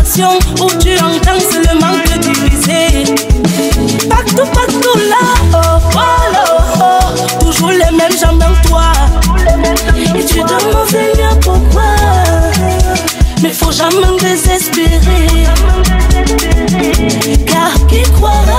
satisfaction. Où tu entends seulement te diviser. Partout là, oh, oh, oh, oh. Toujours les mêmes gens dans toi. Et tu demandes Seigneur pourquoi. Mais faut jamais désespérer. Car qui croira